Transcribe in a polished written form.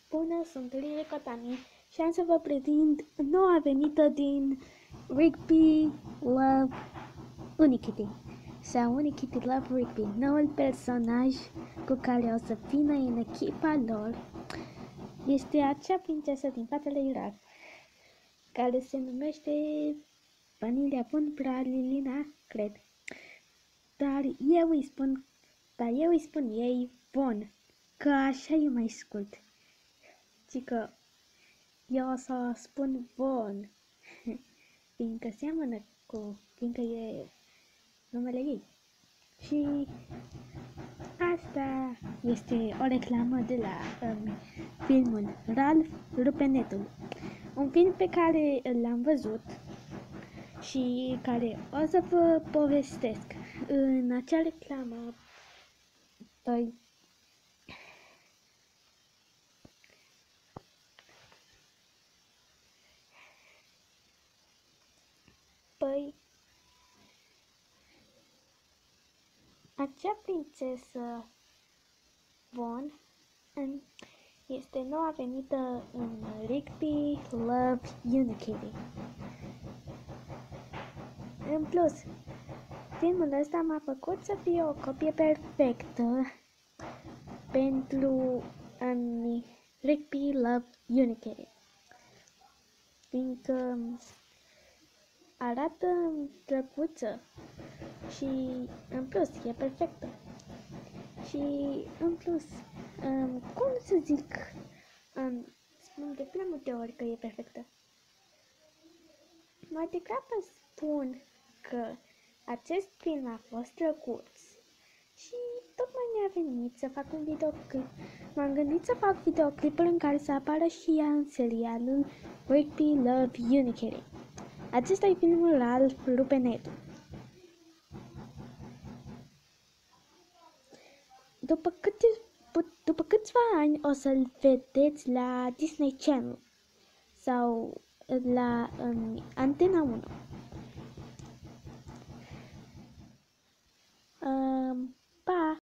Bună, sunt Lili Cotani și am să vă prezint noua venită din Rigby Love Unikitty sau Unikitty Love Rigby, noul personaj cu care o să vină în echipa lor. Este acea prințesă din Fetele Irar, care se numește Vanilla Bun Pralina, cred. Dar eu îi spun ei Von, că așa e mai scurt. Ci că eu o să spun Von, fiindcă e numele ei. Și asta este o reclamă de la filmul Ralph rupe netul. Un film pe care l-am văzut și care o să vă povestesc. În acea reclamă, acea prințesă Von este noua venită în Rigby Love Unikitty. În plus, filmul ăsta m-a făcut să fie o copie perfectă pentru Rigby Love Unikitty, fiindcă arată drăguță și în plus e perfectă. Și în plus, cum să zic, spun de prea multe ori că e perfectă. Mai degrabă spun că acest film a fost drăguț și tocmai mi-a venit să fac un videoclip. M-am gândit să fac videoclipul în care să apară și ea în serialul Rigby Love Unikitty. Acesta e filmul Ralph rupe netul. După câțiva ani o să-l vedeți la Disney Channel sau la Antena 1.